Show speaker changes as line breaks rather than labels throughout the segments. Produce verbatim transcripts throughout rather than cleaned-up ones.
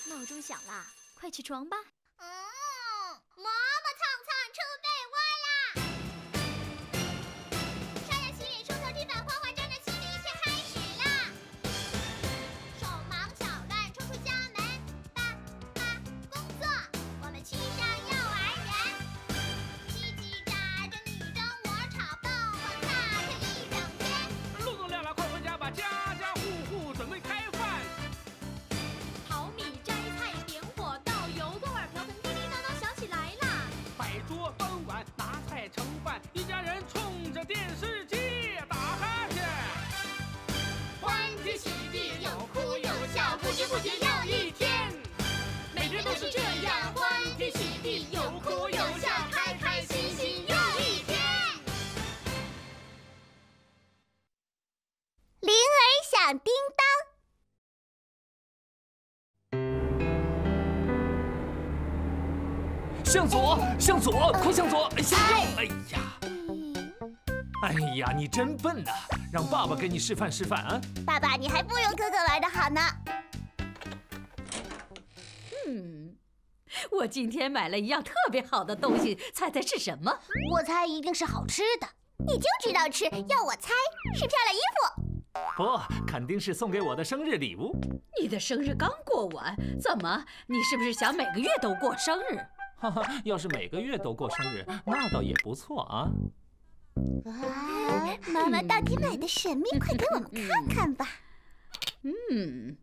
闹钟响啦，快起床吧。
嗯，嬷嬷蹭蹭出被窝啦！刷牙洗脸梳头地板花花站站，新的一天开始啦！手忙脚乱冲出家门，爸爸工作，我们骑上幼儿园，叽叽喳喳你争我吵，蹦蹦跳跳一整天。
路都亮了，快回家吧，家家户户准备开饭。
淘米摘菜点火倒油锅碗瓢盆叮叮当当响起来啦！
摆桌端碗拿菜盛饭，一家人冲着电视机打哈欠，欢天喜地有哭有笑，不知不觉又一天。每天都是这样，欢天喜地有哭有笑，开开心心又一天。
铃儿响叮当。
向左，向左，快向左！向右！哎呀，哎呀，你真笨呐！让爸爸给你示范示范啊！
爸爸，你还不如哥哥玩的好呢。
嗯，我今天买了一样特别好的东西，猜猜是什么？
我猜一定是好吃的。你就知道吃，要我猜是漂亮衣服。
不，肯定是送给我的生日礼物。
你的生日刚过完，怎么？你是不是想每个月都过生日？
哈哈，要是每个月都过生日，那倒也不错啊。
哇，妈妈到底买的什么？快给我们看看吧。
嗯，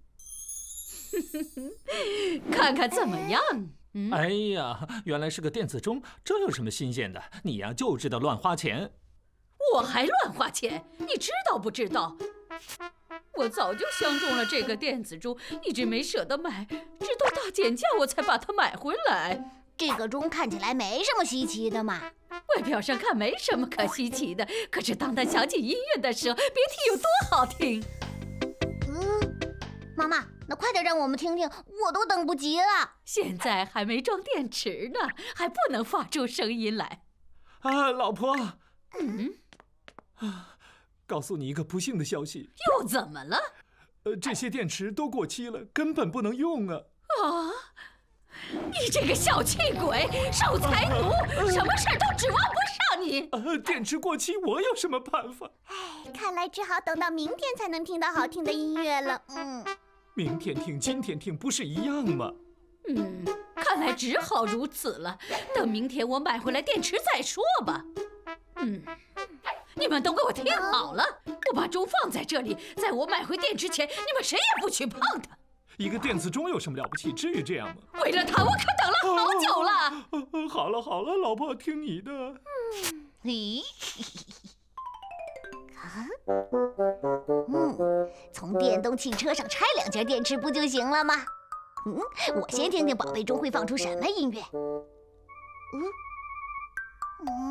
看看怎么样？嗯，
哎呀，原来是个电子钟，这有什么新鲜的？你呀就知道乱花钱。
我还乱花钱，你知道不知道？我早就相中了这个电子钟，一直没舍得买，直到大减价我才把它买回来。
这个钟看起来没什么稀奇的嘛。
外表上看没什么可稀奇的，可是当它响起音乐的时候，别提有多好听。
嗯，妈妈，那快点让我们听听，我都等不及了。
现在还没装电池呢，还不能发出声音来。
啊，老婆，
嗯，
啊，告诉你一个不幸的消息。
又怎么了？
呃，这些电池都过期了，根本不能用啊。
啊！你这个小气鬼，守财奴，什么事儿都指望不上你。
呃，电池过期，我有什么办法？
哎，看来只好等到明天才能听到好听的音乐了。嗯，
明天听，今天听，不是一样吗？
嗯，看来只好如此了。等明天我买回来电池再说吧。嗯，你们都给我听好了，我把钟放在这里，在我买回电池前，你们谁也不许碰它。
一个电子钟有什么了不起？至于这样吗？
为了它，我可等了好久了。
哦哦、好了好了，老婆，听你的。
嗯，咦，啊，嗯，从电动汽车上拆两节电池不就行了吗？嗯，我先听听宝贝钟会放出什么音乐。嗯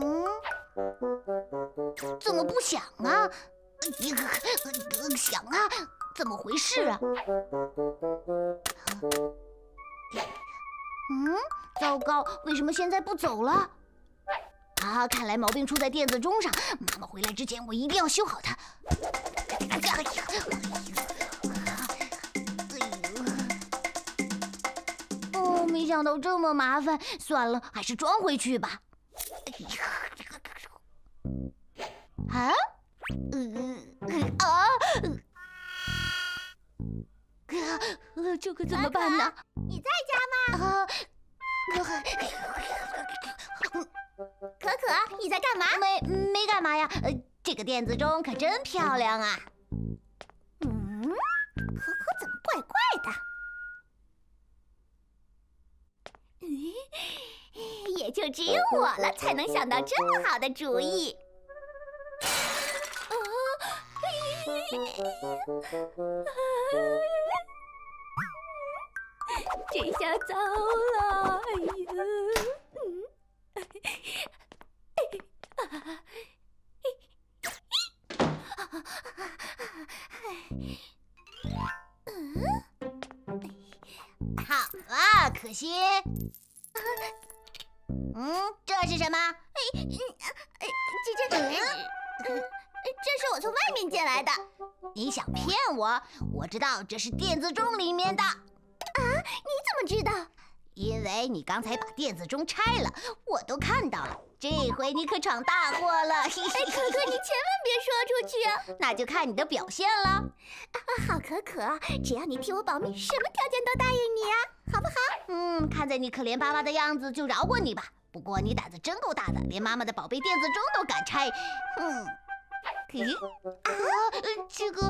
嗯，怎么不响啊？响啊！怎么回事啊？嗯，糟糕，为什么现在不走了？啊，看来毛病出在电子钟上。妈妈回来之前，我一定要修好它。哦，没想到这么麻烦，算了，还是装回去吧。啊？呃啊！呃，这可怎么办呢？你在家吗？啊，可可，你在干嘛？没没干嘛呀。呃，这个电子钟可真漂亮啊。嗯，可可怎么怪怪的？嗯，也就只有我了才能想到这么好的主意。这下糟了！哎呀，嗯，好了，可心。嗯，这是什么？哎，哎，这这这，这是我从外面捡来的。你想骗我？我知道这是电子钟里面的。 你怎么知道？因为你刚才把电子钟拆了，我都看到了。这回你可闯大祸了！哎，可可，你千万别说出去啊！那就看你的表现了。啊，好，可可，只要你替我保密，什么条件都答应你啊，好不好？嗯，看在你可怜巴巴的样子，就饶过你吧。不过你胆子真够大的，连妈妈的宝贝电子钟都敢拆。嗯，咦，啊，这个。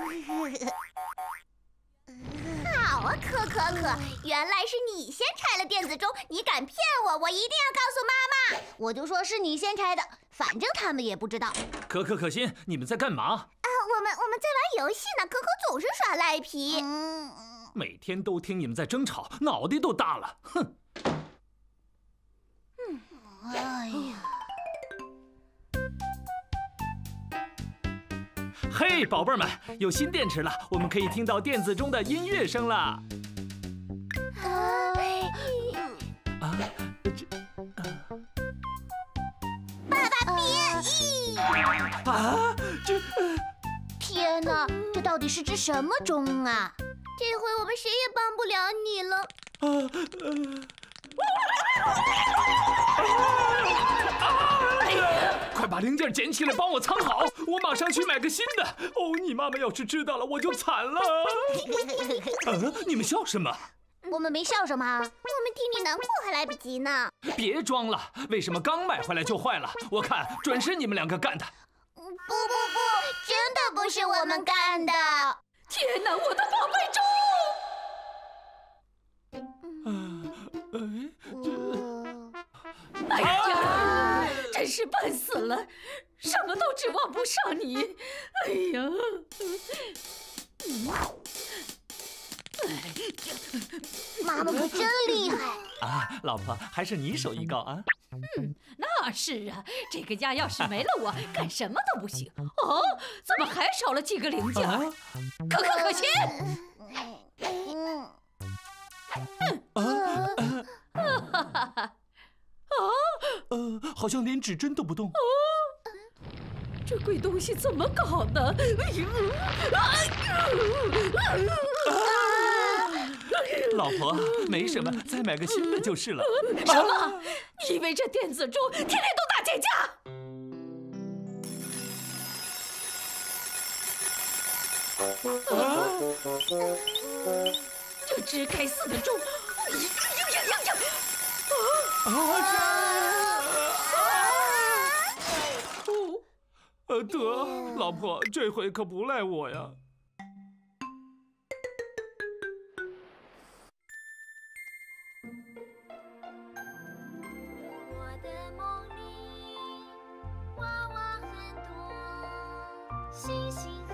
好啊，可可可，原来是你先拆了电子钟，你敢骗我，我一定要告诉妈妈。我就说是你先拆的，反正他们也不知道。
可可可心，你们在干嘛？
啊，我们我们在玩游戏呢，可可总是耍赖皮。嗯，
每天都听你们在争吵，脑袋都大了，哼。
嗯，哎呀。
嘿，宝贝儿们，有新电池了，我们可以听到电子钟的音乐声了。
啊，
啊，这，啊、
爸爸别！
啊，这，呃、
天哪，这到底是只什么钟啊？这回我们谁也帮不了你了。
啊，呃。快把零件捡起来，帮我藏好，我马上去买个新的。哦，你妈妈要是知道了，我就惨了。呃，你们笑什么？
我们没笑什么，我们替你难过还来不及呢。
别装了，为什么刚买回来就坏了？我看准是你们两个干的。
不不不，真的不是我们干的。
天哪，我的宝贝钟！
嗯，呃，这。
哎呀，真是笨死了，什么都指望不上你。哎呀，
妈妈可真厉害
啊！老婆，还是你手艺高啊。
嗯，那是啊，这个家要是没了我，干什么都不行。哦，怎么还少了几个零件？啊、可可可心。
嗯。
啊啊！哈哈哈。啊，呃，好像连指针都不动。
哦，这鬼东西怎么搞的？哎呦！
老婆，没什么，再买个新的就是了。
什么？你以为这电子钟天天都打节架？啊！这只该死的钟！呀呀呀呀呀！
啊！哦，呃，得，老婆，这回可不赖我呀。
我的梦里，娃娃很多，星星。